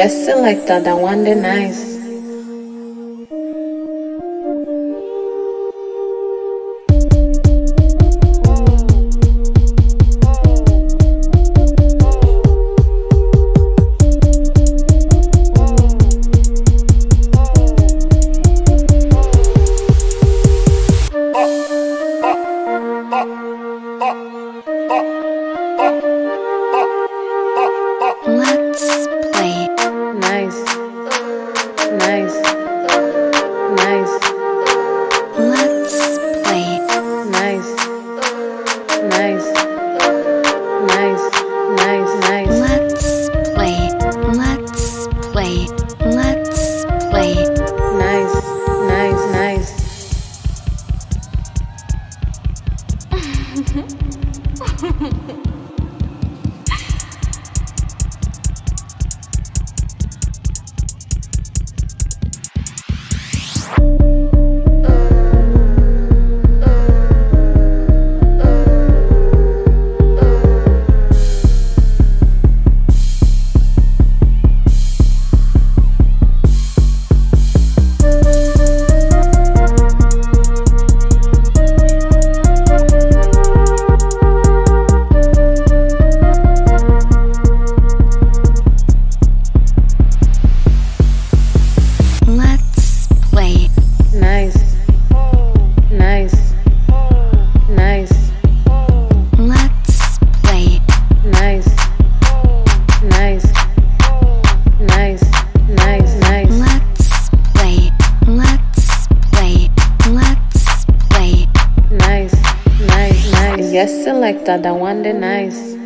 Yes, selector, that one the nice. Let's play. Nice. Nice. Nice. Let's play. Nice. Nice. Nice. Nice. Nice. Let's play. Let's play. Let's play. Nice. Nice. Nice. Yes, selector, that one the nice.